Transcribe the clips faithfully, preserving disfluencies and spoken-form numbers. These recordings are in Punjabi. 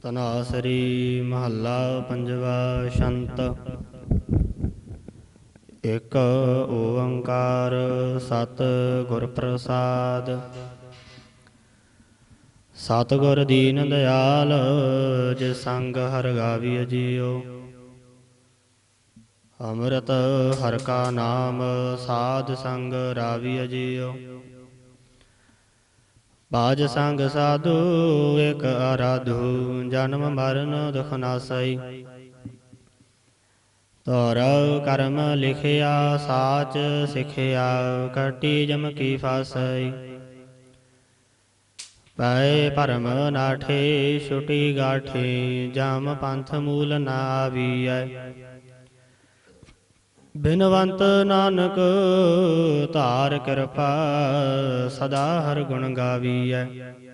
ਧਨਾਸਰੀ ਮਹੱਲਾ ਪੰਜਵਾ। ਸ਼ੰਤ ਇਕ ਓੰਕਾਰ ਸਤਿ ਗੁਰ ਪ੍ਰਸਾਦ। ਸਤਿਗੁਰ ਦੀਨ ਦਿਆਲ ਜਿਸ ਸੰਗ ਹਰਿ ਗਾਵੀਐ ਜੀਉ। ਅੰਮ੍ਰਿਤ ਹਰਿ ਕਾ ਨਾਮ ਸਾਧ ਸੰਗ ਰਾਵੀਐ ਜੀਉ। ਬਾਜ ਸੰਗ ਸਾਧੂ ਇਕ ਆਰਾਧੂ ਜਨਮ ਮਰਨ ਦੁਖ ਨਾਸਈ। ਧੁਰ ਕਰਮ ਲਿਖਿਆ ਸਾਚ ਸਿਖਿਆ ਕਟੀ ਜਮ ਕੀ ਫਾਸਈ। ਪਏ ਭਰਮ ਨਾਠੇ ਛੁਟੀ ਗਾਠੇ ਜਮ ਪੰਥ ਮੂਲ ਨਾ ਆਵੀਐ। ਬਿਨਵੰਤ ਨਾਨਕ ਧਾਰ ਕਿਰਪਾ ਸਦਾ ਹਰਿ ਗੁਣ ਗਾਵੀਐ।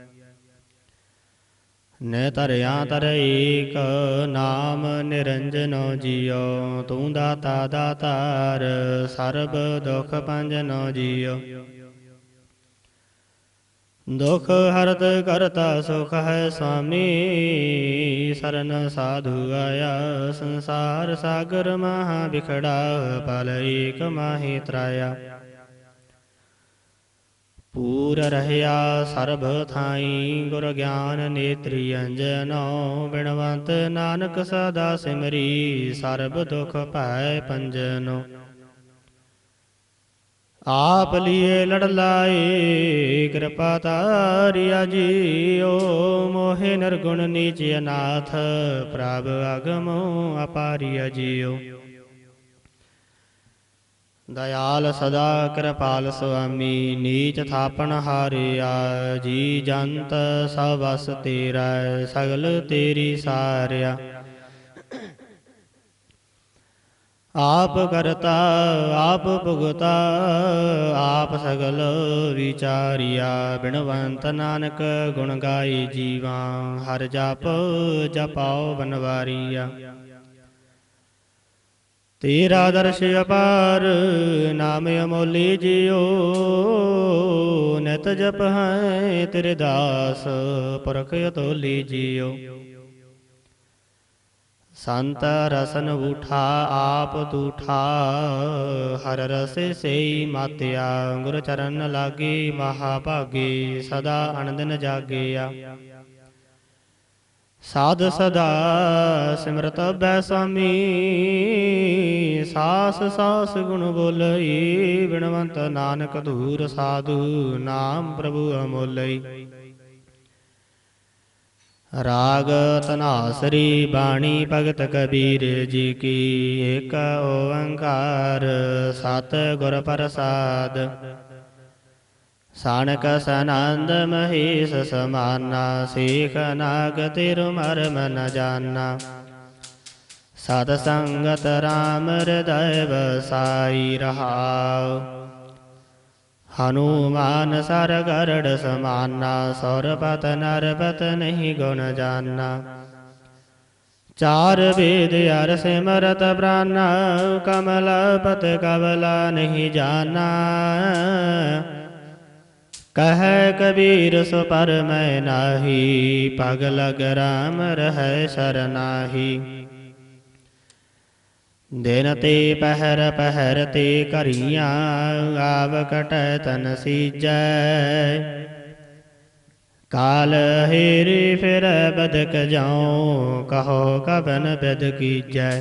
ਨਿ ਧਰਿਆ ਧਰ ਏਕ ਨਾਮ ਨਿਰੰਜਨੋ ਜੀਉ। ਤੂੰ ਦਾਤਾ ਦਾਤਾਰ ਸਰਬ ਦੁਖ ਭੰਜਨੋ ਜੀਉ। ਦੁਖ ਹਰਤ ਕਰਤਾ ਸੁਖ ਹੈ ਸੁਆਮੀ। ਸਰਨ ਸਾਧੂ ਆਇਆ ਸੰਸਾਰ ਸਾਗਰ ਮਹਾ ਬਿਖੜਾ। ਪਲ ਏਕ ਮਾਹੀ ਤਰਾਇਆ ਪੂਰ ਰਹਿਆ ਸਰਬ ਥਾਈ। ਗੁਰ ਗਿਆਨ ਨੇਤਰੀ ਅੰਜਨੋ ਬਿਨਵੰਤ ਨਾਨਕ ਸਦਾ ਸਿਮਰੀ। ਸਰਬ ਦੁਖ ਭੈ ਭੰਜਨੋ ਆਪ ਲੀਏ ਲੜ ਲਾਏ। ਕਿਰਪਾ ਤਾਰਿਆ ਜੀਉ ਮੋਹਿ ਨਿਰਗੁਣ ਨੀਚ ਅਨਾਥ। ਪ੍ਰਭ ਅਗਮ ਅਪਾਰਿਆ ਜੀਉ। ਦਇਆਲ ਸਦਾ ਕਿਰਪਾਲ ਸੁਆਮੀ ਨੀਚ ਥਾਪਨ ਹਾਰਿਆ। ਜੀ ਜੰਤ ਸਭ ਵਸ ਤੇਰਾ ਸਗਲ ਤੇਰੀ ਸਾਰਿਆ। ਆਪ ਕਰਤਾ ਆਪ ਭੁਗਤਾ ਆਪ ਸਗਲ ਵਿਚਾਰਿਆ। ਬਿਨਵੰਤ ਨਾਨਕ ਗੁਣ ਗਾਏ ਜੀਵਾ ਹਰਿ ਜਪ ਜਪਾਉ ਬਨਵਾਰੀਆ। ਤੇਰਾ ਦਰਸ਼ ਅਪਾਰ ਨਾਮ ਅਮੋਲੀ ਜੀਉ। ਨਿਤ ਜਪ ਹੈ ਤੇਰੇ ਦਾਸ ਪੁਰਖ ਅਤੋਲੀ ਜੀਉ। ਸੰਤ ਰਸਨ ਉਠਾ ਆਪ ਤੂਠਾ ਹਰ ਰਸੇ ਸਈ ਮਾਤਿਆ। ਗੁਰ ਚਰਨ ਲਾਗੇ ਮਹਾ ਭਾਗੇ ਸਦਾ ਅਨੰਦਨ ਜਾਗਿਆ। ਸਾਧ ਸਦਾ ਸਿਮਰਤ ਬੈ ਸਾਮੀ। ਸਾਸ ਸਾਸ ਗੁਣ ਬੋਲਈ। ਬਿਨਵੰਤ ਨਾਨਕ ਧੂਰ ਸਾਧੂ ਨਾਮ ਪ੍ਰਭੂ ਅਮੋਲਈ। ਰਾਗ ਧਨਾਸਰੀ ਬਾਣੀ ਭਗਤ ਕਬੀਰ ਜੀ ਕੀ। ਏਕ ਓੰਕਾਰ ਸਤਿ ਗੁਰ ਪ੍ਰਸਾਦ। ਸਾਣਕ ਸਨੰਦ ਮਹੇਸ਼ ਸਮਾਨਾ। ਸੇਖ ਨਾਗ ਤਿਰੁ ਮਰਮ ਨ ਜਾਨਾ। ਸਤ ਸੰਗਤ ਰਾਮ ਹਿਰਦੈ ਵਸਾਈ ਰਹਾਉ। ਹਨੂਮਾਨ ਸਰ ਗਰੜ ਸਮਾਨਾ। ਸੁਰਪਤ ਨਰਪਤ ਨਹੀਂ ਗੁਣ ਜਾਨਾ। ਚਾਰ ਵੇਦ ਅਰ ਸਿਮਰਤ ਪ੍ਰਾਨਾ। ਕਮਲਪਤ ਕਬਲਾ ਨਹੀਂ ਜਾਨਾ। ਕਹੈ ਕਬੀਰ ਸੋ ਪਰ ਮੈਂ ਨਾਹੀ। ਪਗ ਲਗ ਰਾਮ ਰਹੈ ਸਰਨਾਹੀ। ਦਿਨ ਤੇ ਪਹਿਰ ਪਹਿਰ ਤੇ ਘਰੀਆਂ। ਆਵ ਕਟੈ ਤਨ ਸੀਜੈ। ਕਾਲ ਹੇਰੀ ਫਿਰੈ ਬਦਕ ਜਾਉ। ਕਹੋ ਕਬਨ ਬਿਦ ਕੀਜੈ।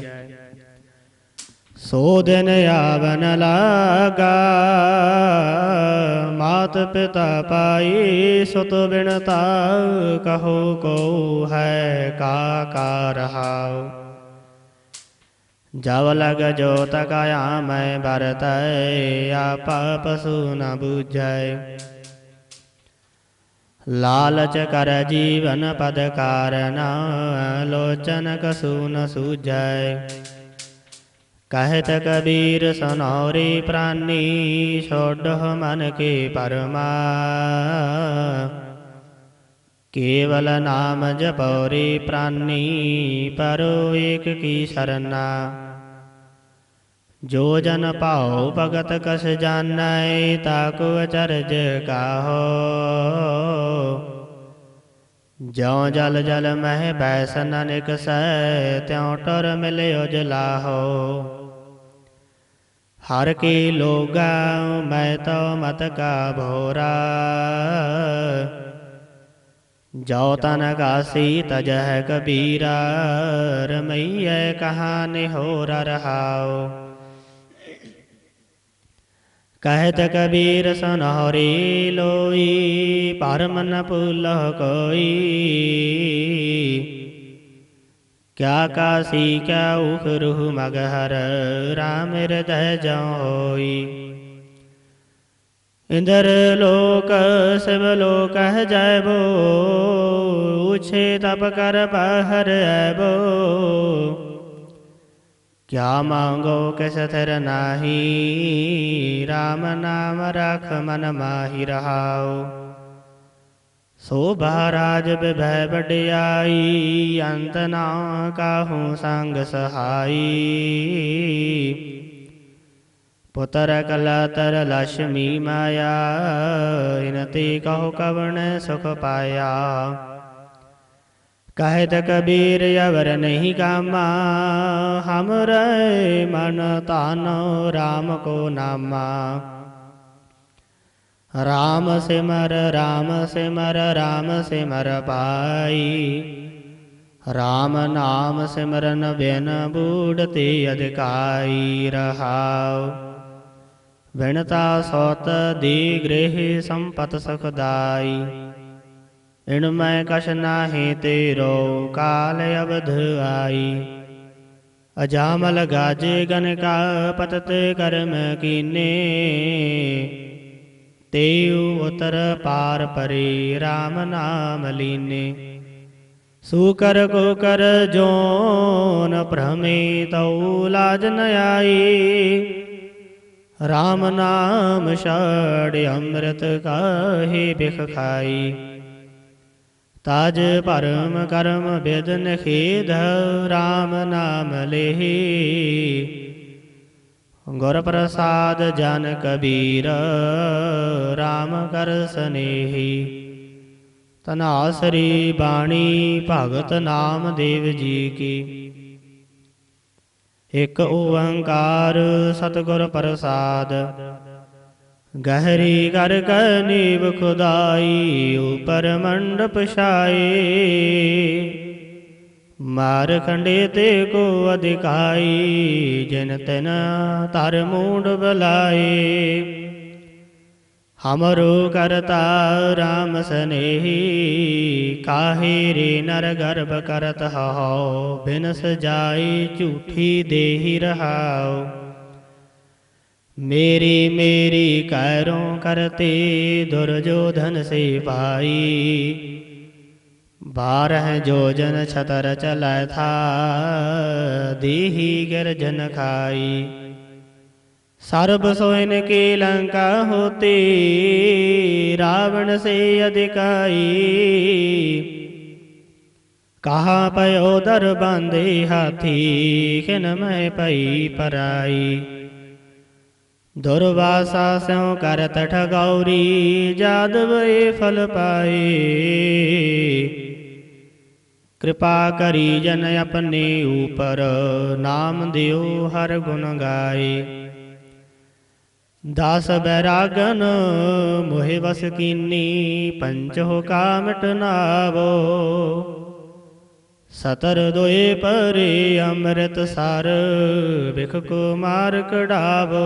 ਸੋ ਦਿਨ ਆਵਨ ਲਾਗਾ। ਮਾਤ ਪਿਤਾ ਪਾਈ ਸੁਤ ਬਿਨਤਾ। ਕਹੋ ਕੋ ਹੈ ਕਾ ਕਾ ਰਹਾਉ। ਜਬ ਲਗ ਜੋਤ ਕਾਇਆ ਮੈਂ ਬਰਤੈ। ਆਪਾ ਪਸੂ ਨ ਬੂਝੈ। ਲਾਲਚ ਕਰ ਜੀਵਨ ਪਦ ਕਾਰਨਾ। ਲੋਚਨ ਕਸੂ ਨ ਸੂਝੈ। ਕਹਿਤ ਕਬੀਰ ਸਨੌਰੀ ਪ੍ਰਾਨੀ। ਛੋਡਹੁ ਮਨ ਕੇ ਪਰਮਾ। ਕੇਵਲ ਨਾਮ ਜਪਉ ਪ੍ਰਾਨੀ। ਪਰੋ ਏਕ ਕੀ ਸਰਨਾ। ਜੋ ਜਨ ਭਾਉ ਭਗਤ ਕਛ ਜਾਣੈ। ਤਾਕੁ ਅਚਰਜ ਕਾਹੋ। ज्यों जल जल मह बैसन निकसै, त्यों टुर मिलियो जलाहो। हर की लोगा मैं तो मत का भोरा, जो तन कासी तजह कबीरा, रमैया कहाँ निहोर रहाओ। कहत कबीर सुनहरी लोई, परम न भूलह कोई। क्या काशी क्या उखरुह मगहर, राम हृदय जौ होई। इंद्र लोक शिव लोक जैबो, उछे तप कर बाहर ऐबो। क्या मांगो किस थिर नाही, राम नाम रख मन माही रहाओ। शोभा राज विभय बड़ियाई, अंत ना काहू संग सहाई। पुत्र कलतर लक्ष्मी माया, इनती कहो कवण सुख पाया। कहत कबीर अवर नहीं कामा, हमरे मन तानो राम को नामा। राम सिमर राम सिमर राम सिमर पाई, राम नाम सिमरन बिन बूढ़ते अधिकाई रहाओ। विनता सौत दी गृह संपत सुखदाई, इनमै कछ नाहि तेरो काल अवध आई। अजामल गाजे गनका पतत कर्म कीने, तेऊ उतर पार परे राम नाम लीने। सूकर को कर जोन भ्रमे तऊ लाज न आई, राम नाम छाड़ अमृत काहे बिख खाई। ताज परम कर्म बिदन खेद, राम नाम लेहि। गुर प्रसाद जन कबीर, राम कर स्नेही। तनासरी बाणी भगत नाम देव जी की। एक ओंकार सतगुर प्रसाद, गहरी कर नीव खुदाई। ऊपर मंडप छाए, मार खंडे ते को अधिकाई। जिन तिन तर मूड बलाए, हमरो करता राम स्नेही। काहे रे नर गर्भ करत हो, बिनस जाए झूठी देहि रहाओ। मेरी मेरी कैरों करते, दुर्योधन से पाई। बारह जोजन छतर चलै था, देहि गिरजन खाई। सर्ब सोइन की लंका होती, रावण से अधिकाई। कहाँ पयो दर बांधे हाथी, खिन मैं पई पराई। दुर्वासा स्यों करत ठगौरी, जादव ए फल पाए। कृपा करी जन अपने ऊपर, नाम दियो हर गुण गाए। दास बैरागन मोहि बस कीनी, पंचो का मिटनावो। सतर दोए परे अमृत सर, बिख को मार कढ़ावो।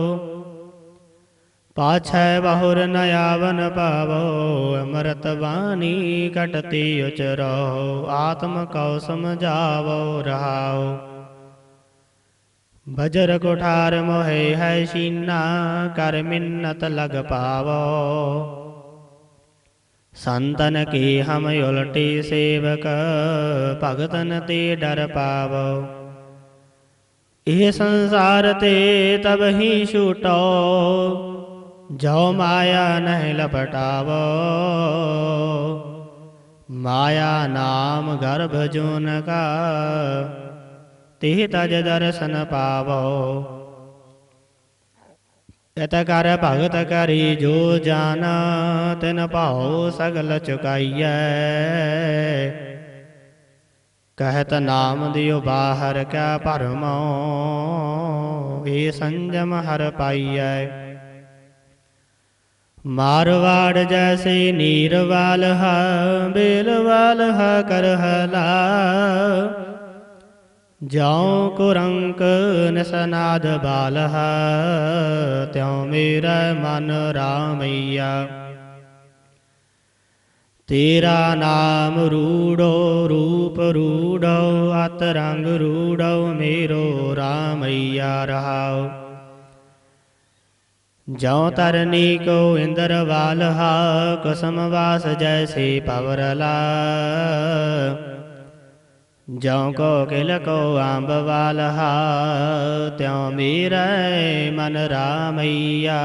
पाछै बहुर नयावन पावो, अमृत वाणी कटती उचरो। आत्म कौ समझावो रहाओ। बजर कुठार मोहे है शीना, कर मिन्नत लग पावो। संतन के हम उलटे सेवक, भगतन ते डर पावो। ये संसार ते तब ही छूटो, जो माया नहीं लपटावो। माया नाम गर्भ जून का, ते तज दर्शन पावो। ਇਤ ਕਰ ਭਗਤ ਕਰੀ ਜੋ ਜਾਨ, ਤਿਨ ਭਾਉ ਸਗਲ ਚੁਕਾਈਐ। ਕਹਿਤ ਨਾਮ ਦਿਓ ਬਾਹਰ ਕਿਆ ਭਰਮੋ, ਏ ਸੰਜਮ ਹਰ ਪਾਈਐ। ਮਾਰਵਾੜ ਜੈਸੇ ਨੀਰਵਾਲ ਹਾ, ਬੇਲਵਾਲ ਹਾ ਕਰਹਲਾ। ਜਾਉ ਕੁਰੰਕ ਨਿਸਨਾਦ ਬਾਲਹ, ਤਿਉ ਮੇਰਾ ਮਨ ਰਾਮਈਆ। ਤੇਰਾ ਨਾਮ ਰੂੜੋ ਰੂਪ ਰੂੜੋ, ਅਤ ਰੰਗ ਰੂੜੋ ਮੇਰੋ ਰਾਮਈਆ ਰਹਾਉ। ਜਉ ਤਰਨੀ ਕੋ ਇੰਦਰ ਵਾਲਹਾ, ਕੁਸਮ ਵਾਸ ਜੈਸੇ ਪਵਰਲਾ। ਜਉ ਕੋ ਕਿਲ ਕੋ ਅੰਬ ਵਾਲਹਾ, ਤਿਉ ਮੇਰਾ ਮਨ ਰਾਮਈਆ।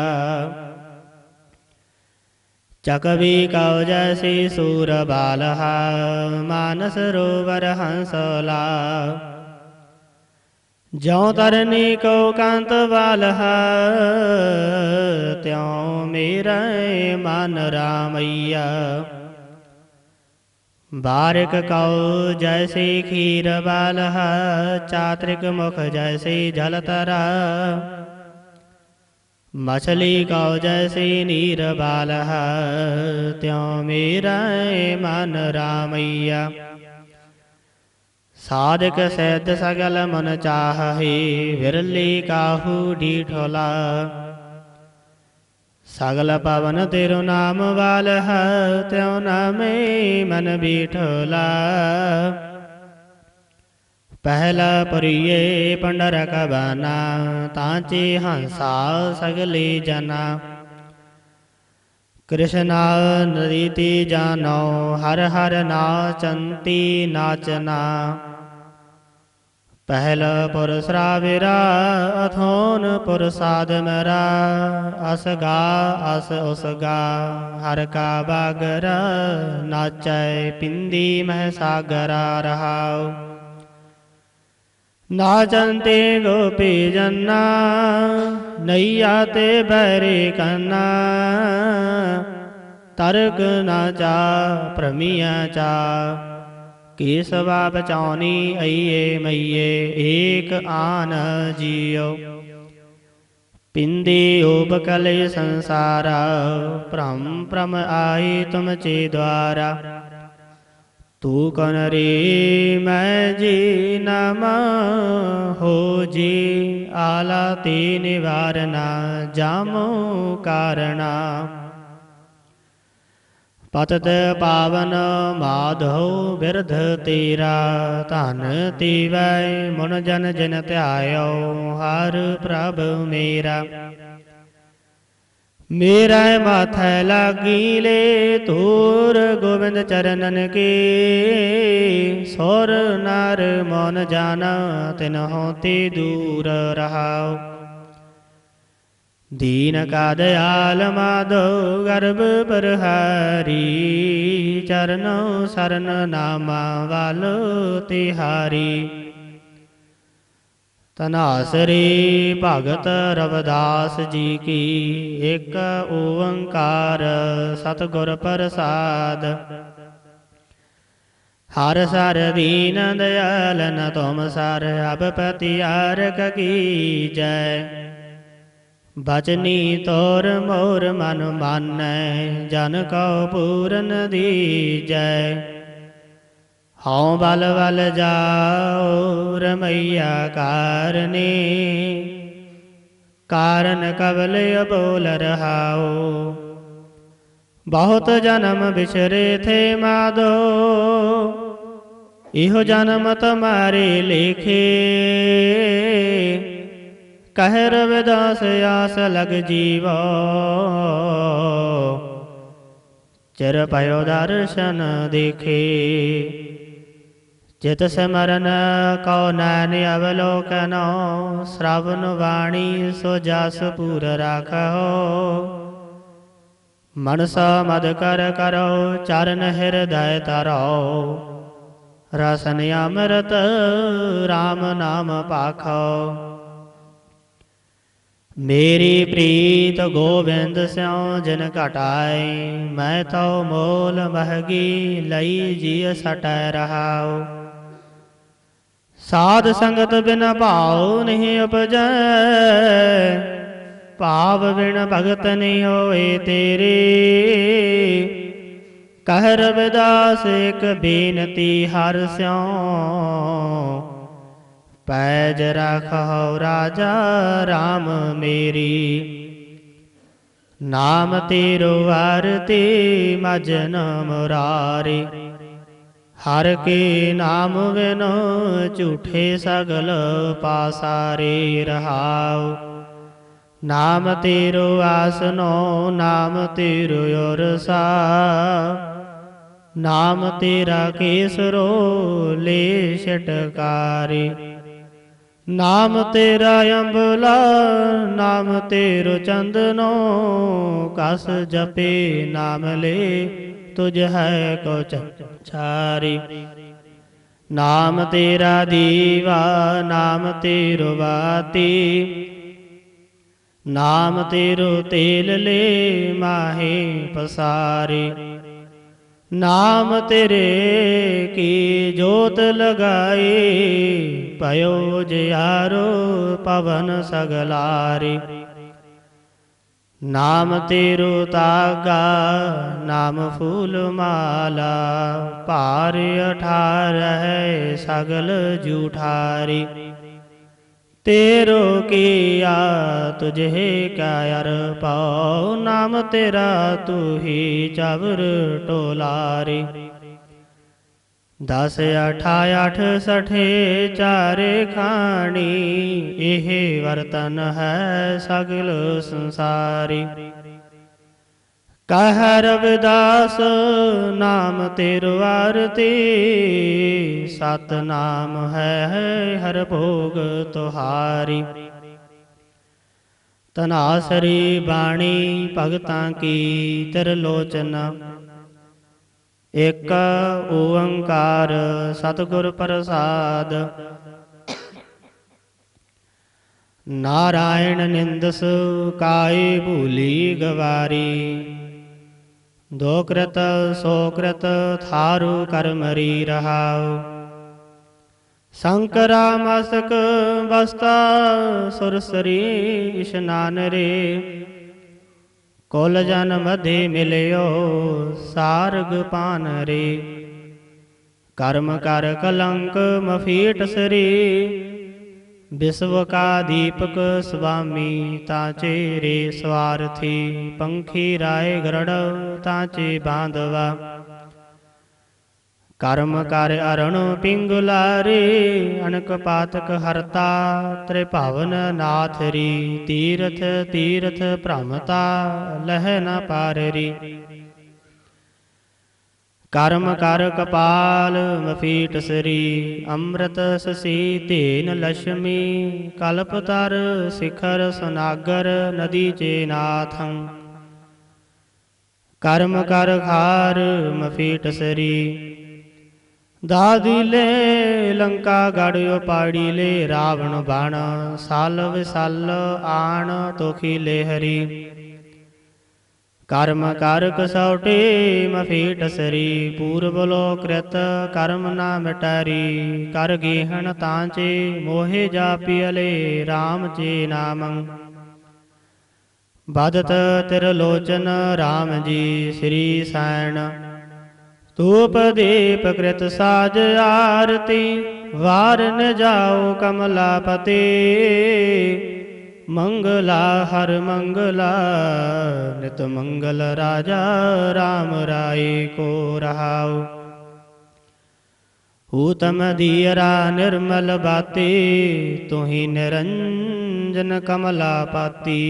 ਚਕਵੀ ਕਉ ਜੈਸੀ ਸੂਰ ਬਾਲਹਾ, ਮਾਨਸ ਸਰੋਵਰ ਹੰਸਲਾ। ਜਉ ਤਰਨੀ ਕੋ ਕਾਂਤ ਵਾਲਹਾ, ਤਿਉ ਮੇਰਾ ਮਨ ਰਾਮਈਆ। ਬਾਰਿਕ ਕਉ ਜੈਸੇ ਖੀਰ ਬਾਲਹਾ, ਚਾਤ੍ਰਿਕ ਮੁਖ ਜੈਸੇ ਜਲ ਤਰਾ। ਮਛਲੀ ਕਉ ਜੈਸੇ ਨੀਰ ਬਾਲਹਾ, ਤਿਉ ਮੇਰਾ ਮਨ ਰਾਮਈਆ। ਸਾਧਕ ਸਿੱਧ ਸਗਲ ਮਨ ਚਾਹੇ, ਵਿਰਲੀ ਕਾਹੂ ਢੀਠੋਲਾ। ਸਗਲ ਪਵਨ ਤੇਰੋ ਨਾਮ ਵਾਲਹ, ਤਿਉ ਨਾਮੇ ਮਨ ਬੀਠੋਲਾ। ਪਹਿਲਾ ਪੁਰੀਏ ਪੰਡਰਕ ਬਾਨਾ, ਤਾਂਚੇ ਹੰਸਾ ਸਗਲੇ ਜਨਾ। ਕ੍ਰਿਸ਼ਨਾ ਨਰੀਤੀ ਜਾਨੋ, ਹਰ ਹਰ ਨਾਚੰਤੀ ਨਾਚਨਾ। ਪਹਿਲਾ ਪੁਰ ਸਰਾਵਿਰਾ, ਅਥੋਨ ਪੁਰ ਸਾਧ ਮੇਰਾ। ਅਸ ਗਾ ਅਸ ਉਸ ਗਾ, ਹਰ ਕਾ ਬਾਗਰਾ। ਨਾਚੈ ਪਿੰਦੀ ਮਹਿ ਸਾਗਰਾ ਰਹਾਉ। ਨਾਚੰਤੇ ਗੋਪੀ ਜਨਾ, ਨਈਆ ਤੇ ਬੈਰੀ ਕੰਨਾ। ਤਰਕ ਨਾ ਚਾ ਭ੍ਰਮੀਆ ਚਾ, ਕੇਸਵਾ ਬਚਾਉਨੀ ਅਈਏ ਮਈਏ। ਏਕ ਆਨ ਜੀਉ ਪਿੰਦੀ ਓਬ ਕਲੇ ਸੰਸਾਰਾ। ਭ੍ਰਮ ਭ੍ਰਮ ਆਈ ਤੁਮ ਚੇ ਦੁਆਰਾ। ਤੂ ਕਨ ਰੇ ਮੈਂ ਜੀ ਨਮ, ਹੋ ਜੀ ਆਲਾ ਤੇ ਨਿਵਾਰਨਾ। ਜਾਮੋ ਕਾਰਣਾ ਪਤਿਤ ਪਾਵਨ ਮਾਧੋ, ਬਿਰਧ ਤੇਰਾ। ਧਨ ਤੀਵੈ ਮੁਨ ਜਨ ਜਿਨ ਧਿਆਇਓ, ਹਰ ਪ੍ਰਭ ਮੇਰਾ। ਮੇਰਾ ਮਾਥੈ ਲਾਗੀ ਲੈ ਧੂਰ, ਗੋਬਿੰਦ ਚਰਨਨ ਕੇ। ਸੁਰ ਨਰ ਮਨ ਜਾਨ, ਤਿਨਹੁ ਤੇ ਦੂਰ ਰਹਾਉ। ਦੀਨ ਕਾ ਦਇਆਲ ਮਾਧੋ, ਗਰਭ ਬਰਹਾਰੀ। ਚਰਨੋ ਸਰਨ ਨਾਮਾ ਵਾਲੋ ਤਿਹਾਰੀ। ਧਨਾਸਰੀ ਭਗਤ ਰਵਿਦਾਸ ਜੀ ਕੀ, ਇਕ ਓੰਕਾਰ ਸਤਿਗੁਰ ਪ੍ਰਸਾਦ। ਹਰ ਸਰ ਦੀਨ ਦਇਆਲਨ ਤੁਮ ਸਰ, ਅਬ ਪਤਿਆਰਕ ਕੀਜੈ। ਬਚਨੀ ਤੋਰ ਮੋਰ ਮਨ ਮਾਨੈ, ਜਨ ਕਉ ਪੂਰਨ ਦੀਜੈ। ਹਉ ਬਲ ਬਲ ਜਾਉ ਰਮਈਆ ਕਾਰਨੇ, ਕਾਰਨ ਕਵਲ ਅਬੋਲ ਰਹਾਉ। ਬਹੁਤ ਜਨਮ ਬਿਸਰੇ ਥੇ ਮਾਧੋ, ਇਹੋ ਜਨਮ ਤੁਮਾਰੇ ਲੇਖੇ। ਕਹਿ ਰਵਿਦਾਸ ਆਸ ਲਗ ਜੀਵੋ, ਚਿਰ ਪਇਓ ਦਰਸ਼ਨ ਦੇਖੇ। ਚਿਤ ਸਿਮਰਨ ਕਉ ਨੈਨ ਅਵਲੋਕਨੋ, ਸ਼੍ਰਵਨ ਵਾਣੀ ਸੋ ਜਸ ਪੂਰ ਰਾਖੋ। ਮਨਸਾ ਮਦ ਕਰ ਕਰੋ, ਚਰਨ ਹਿਰਦੈ ਧਰੋ। ਰਸਨ ਅੰਮ੍ਰਿਤ ਰਾਮ ਨਾਮ ਭਾਖੋ। ਮੇਰੀ ਪ੍ਰੀਤ ਗੋਬਿੰਦ ਸਿਉ ਜਿਨ ਘਟਾਈ, ਮੈਂ ਤਉ ਮੋਲ ਮਹਗੀ ਲਈ ਜੀ ਸਟੈ ਰਹਾਉ। ਸਾਧ ਸੰਗਤ ਬਿਨ ਭਾਉ ਨਹੀਂ ਉਪਜੈ, ਭਾਵ ਬਿਨ ਭਗਤ ਨਹੀਂ ਹੋਏ ਤੇਰੇ। ਕਹਿ ਰਵਿਦਾਸ ਇਕ ਬੇਨਤੀ ਹਰਿ ਸਿਉ, ਪੈਜ ਰਖਹੁ ਰਾਜਾ ਰਾਮ ਮੇਰੀ। ਨਾਮ ਤੇਰੋ ਆਰਤੀ ਮਜਨ ਮੁਰਾਰੀ, ਹਰਿ ਕੇ ਨਾਮ ਬਿਨੁ ਝੂਠੇ ਸਗਲ ਪਾਸਾਰੇ ਰਹਾਉ। ਨਾਮ ਤੇਰੋ ਆਸਨੋ ਨਾਮ ਤੇਰੋ ਉਰਸਾ, ਨਾਮ ਤੇਰਾ ਕੇਸਰੋ ਲੈ ਛਟਕਾਰੇ। ਨਾਮ ਤੇਰਾ ਅੰਬਲਾ ਨਾਮ ਤੇਰੋ ਚੰਦਨੋ, ਕਸ ਜਪੇ ਨਾਮ ਲੈ ਤੁਝ ਹੈ ਕੋ ਚਾਰੀ। ਨਾਮ ਤੇਰਾ ਦੀਵਾ ਨਾਮ ਤੇਰੋ ਬਾਤੀ, ਨਾਮ ਤੇਰੋ ਤੇਲ ਲੈ ਮਾਹੇ ਪਸਾਰੇ। ਨਾਮ ਤੇਰੇ ਕੀ ਜੋਤ ਲਗਾਈ, ਭਇਓ ਜਿਆਰੋ ਪਵਨ ਸਗਲਾਰੇ। ਨਾਮ ਤੇਰੋ ਤਾਗਾ ਨਾਮ ਫੂਲ ਮਾਲਾ, ਭਾਰ ਅਠਾਰਹਿ ਸਗਲ ਜੂਠਾਰੀ। ਤੇਰੋ ਕੀਆ ਤੁਝੇ ਕਾ ਅਰਪਾਉ, ਨਾਮ ਤੇਰਾ ਤੂੰ ਹੀ ਚਵਰ ਟੋਲਾਰੇ। ਦਸ ਅਠਾ ਅਠ ਸਠੇ ਚਾਰੇ ਖਾਣੀ, ਇਹ ਵਰਤਨ ਹੈ ਸਗਲ ਸੰਸਾਰੀ। ਕਹਿ ਰਵਿਦਾਸ ਨਾਮ ਤੇਰੋ ਆਰਤੀ, ਸਤ ਨਾਮ ਹੈ ਹਰ ਭੋਗ ਤੁਹਾਰੀ। ਤਨਾਸਰੀ ਬਾਣੀ ਭਗਤਾਂ ਕੀ ਤਿਰਲੋਚਨ, ਇਕ ਓੰਕਾਰ ਸਤਿਗੁਰ ਪ੍ਰਸਾਦ। ਨਾਰਾਇਣ ਨਿੰਦਸ ਕਾਇ ਭੂਲੀ ਗਵਾਰੀ, ਦੋ ਕ੍ਰਿਤ ਸੋ ਕ੍ਰਿਤ ਥਾਰੂ ਕਰਮਰੀ ਰਹਾਉ। ਸ਼ੰਕਰਾ ਮਸਤਕ ਬਸਤਾ ਸੁਰਸਰੀ ਇਸ਼ਨਾਨ ਰੇ, ਕੁਲ ਜਨ ਮਧੇ ਮਿਲਿਓ ਸਾਰਗ ਪਾਨ ਰੇ। ਕਰਮ ਕਰ ਕਲੰਕ ਮਫੀਟ ਸਰੀ, ਵਿਸ਼ਵ ਕਾ ਦੀਪਕ ਸੁਆਮੀ ਤਾਂਚੇ ਰੇ ਸਵਾਰਥੀ। ਪੰਖੀ ਰਾਏ ਗਰੜ ਤਾਂਚੇ ਬਾਂਧਵਾ, ਕਰਮ ਕਰ ਅਰਣ ਪਿੰਗੁਲਾਰੇ। ਅਨਕ ਪਾਤਕ ਹਰਤਾ ਤ੍ਰਿਭਵਨ ਨਾਥਰੀ, ਤੀਰਥ ਤੀਰਥ ਭ੍ਰਮਤਾ ਲਹਿ ਨ ਪਾਰਰੀ। ਕਰਮ ਕਰ ਕਪਾਲ ਮਫੀਟ ਸਰੀ, ਅੰਮ੍ਰਿਤ ਸਸੀ ਧੇਨ ਲਛਮੀ। ਕਲਪ ਤਰ ਸਿਖਰ ਸੁਨਾਗਰ ਨਦੀ ਚੇ ਨਾਥੰ, ਕਰਮ ਕਰ ਖਾਰ ਮਫੀਟ ਸਰੀ। ਦਾਦੀ ਲੈ ਲੰਕਾ ਗੜ ਉਪਾੜੀ ਲੈ, ਰਾਵਣ ਬਣ ਸਾਲ ਵਿਸਲ ਆਣ ਤੋਖੀ ਲੈ ਹਰੀ। ਕਰਮ ਕਰ ਕਸੌਟੀ ਮਫੀਟ ਸਰੀ, ਪੂਰਬ ਲੋ ਕ੍ਰਿਤ ਕਰਮ ਨਾ ਮਿਟਾਰੀ। ਕਰ ਗੇਹਣ ਤਾਂਚੇ ਮੋਹਿ ਜਾਪਿਅਲੇ, ਰਾਮ ਚੇ ਨਾਮੰ ਬਦਤ ਤਿਰਲੋਚਨ। ਰਾਮ ਜੀ ਸ੍ਰੀ ਸੈਣ ਧੂਪ ਦੀਪ ਕ੍ਰਿਤ ਸਾਜ ਆਰਤੀ, ਵਾਰ ਨ ਜਾਓ ਕਮਲਾਪਤੀ। ਮੰਗਲਾ ਹਰ ਮੰਗਲਾ ਨਿਤ ਮੰਗਲ, ਰਾਜਾ ਰਾਮ ਰਾਏ ਕੋ ਰਹਾਉ। ਊਤਮ ਦੀਅਰਾ ਨਿਰਮਲ ਬਾਤੀ, ਤੁਹੀ ਨਿਰੰਜਨ ਕਮਲਾ ਪਾਤੀ।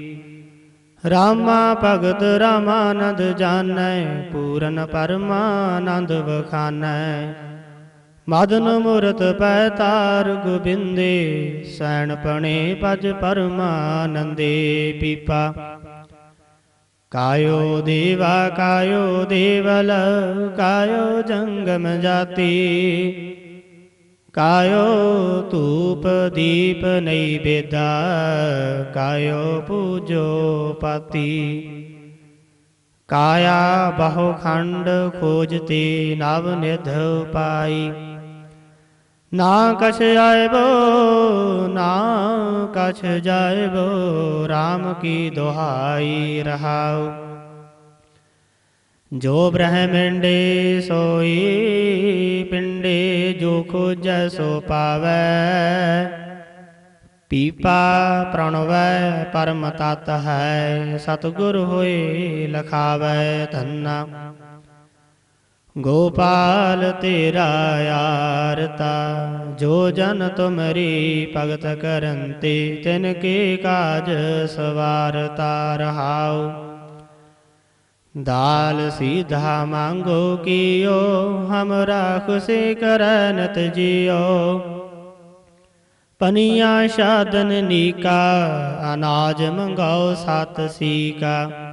ਰਾਮਾ ਭਗਤ ਰਾਮਾਨੰਦ ਜਾਣੈ, ਪੂਰਨ ਪਰਮਾਨੰਦ ਵਖਾਨੈ। ਮਦਨ ਮੂਰਤ ਪੈ ਤਾਰ ਗੋਬਿੰਦੇ, ਸੈਣ ਪਣੇ ਪਜ ਪਰਮਾਨੰਦੇ। ਪੀਪਾ ਕਾਇਓ ਦੇਵਾ ਕਾਇਓ ਦੇਵਲ, ਕਾਇਓ ਜੰਗਮ ਜਾਤੀ। ਕਾਇਓ ਧੂਪ ਦੀਪ ਨੈਵੇਦਾ, ਕਾਇਓ ਪੂਜੋ ਪਾਤੀ। ਕਾਇਆ ਬਹੁ ਖੰਡ ਖੋਜਤੀ, ਨਵ ਨਿਧ ਪਾਈ। ਨਾ ਕਛ ਆਇਬੋ ਨਾ ਕਛ ਜਾਇਬੋ, RAM ਕੀ ਦੁਹਾਈ ਰਹਾਉ। ਜੋ ਬ੍ਰਹਮੰਡੇ ਸੋਈ ਪਿੰਡੇ, ਜੋ ਖੋਜੈ ਸੋ ਪਾਵੈ। ਪੀਪਾ ਪ੍ਰਣਵੈ ਪਰਮ ਤਤ ਹੈ, ਸਤਿਗੁਰ ਹੋਏ ਲਖਾਵੈ ਧੰਨਾ। ਗੋਪਾਲ ਤੇਰਾ ਆਰਤਾ, ਜੋ ਜਨ ਤੁਮਰੀ ਭਗਤ ਕਰੰਤੇ, ਤਿਨ ਕੇ ਕਾਜ ਸਵਾਰਤਾ ਰਹਾਉ। ਦਾਲ ਸੀਧਾ ਮੰਗੋ ਕੀਓ, ਹਮਰਾ ਖੁਸ਼ੀ ਕਰੈ ਨਿਤ ਜੀਓ। ਪਨੀਆ ਸਾਧਨ ਨੀਕਾ, ਅਨਾਜ ਮੰਗਾਓ ਸਤ ਸੀਕਾ।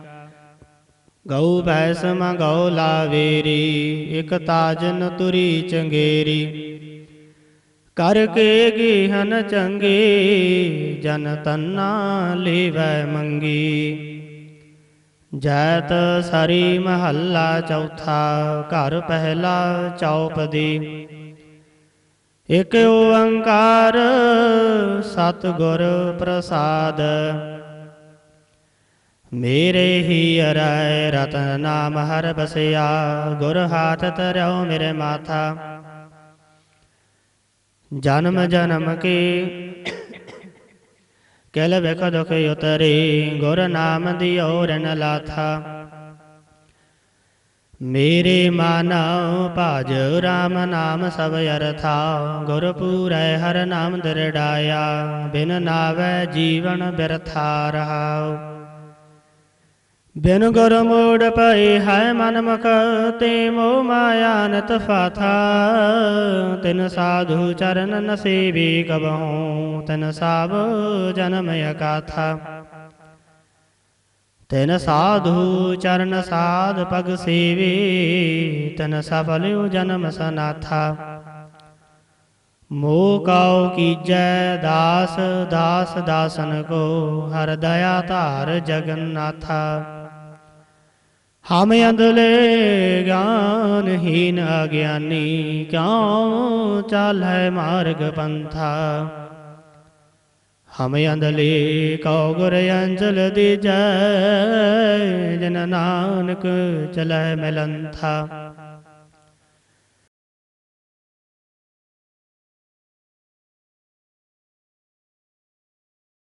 ਗਊ ਭੈਸ ਮੰਗਾਓ ਲਾਵੇਰੀ, ਇਕ ਤਾਜਨ ਤੁਰੀ ਚੰਗੇਰੀ। ਕਰਕੇ ਗੇਹਨ ਚੰਗੇ, ਜਨ ਤੰਨਾ ਲੇਵੈ ਮੰਗੀ। ਜੈਤ ਸਰੀ ਮਹੱਲਾ ਚੌਥਾ, ਘਰ ਪਹਿਲਾ ਚੌਪਦੀ। ਇਕ ਓੰਕਾਰ ਸਤਿਗੁਰ ਪ੍ਰਸਾਦ, ਮੇਰੇ ਹੀ ਅਰੈ ਰਤਨ ਨਾਮ ਹਰ ਬਸਿਆ। ਗੁਰ ਹਾਥ ਧਰਿਓ ਮੇਰੇ ਮਾਥਾ, ਜਨਮ ਜਨਮ ਕੇ ਕਿਲ ਬਿਖ ਦੁਖ ਉਤਰੇ। ਗੁਰ ਨਾਮ ਦਿਓ ਰਿਨ ਲਾਥਾ, ਮੇਰੇ ਮਾਨਉ ਭਜ ਰਾਮ ਨਾਮ ਸਭ ਅਰਥਾ। ਗੁਰ ਪੂਰੈ ਹਰ ਨਾਮ ਦ੍ਰਿੜਾਇਆ, ਬਿਨ ਨਾਵੈ ਜੀਵਨ ਬਿਰਥਾ ਰਹਾਉ। ਬਿਨ ਗੁਰ ਮੋੜ ਪਏ ਹੈ ਮਨ ਮੁਖ, ਤੇ ਮੋਹ ਮਾਇਆ ਨਿਤ ਫਾਥਾ। ਤਿਨ ਸਾਧੂ ਚਰਨ ਨ ਸੇਵੀ ਕਬਹੂੰ, ਤਿਨ ਸਭ ਜਨਮ ਅਗਾਥਾ। ਤਿਨ ਸਾਧੂ ਚਰਨ ਸਾਧ ਪਗ ਸੇਵੇ, ਤਿਨ ਸਫਲਿਉ ਜਨਮ ਸਨਾਥਾ। ਮੋਹ ਕਉ ਕੀਜੈ ਦਾਸ, ਦਾਸ ਦਾਸਨ ਕੋ, ਹਰ ਦਇਆ ਧਾਰ ਜਗਨਨਾਥਾ। ਹਮ ਅੰਧਲੇ ਗਿਆਨਹੀਨ ਅਗਿਆਨੀ, ਕਿਉ ਚਾਲੈ ਮਾਰਗ ਪੰਥਾ। ਹਮ ਅੰਧਲੇ ਕਉ ਗੁਰ ਅੰਜਲ ਦੀਜੈ, ਜਿਨ ਨਾਨਕ ਚਲੈ ਮਿਲੰਥਾ।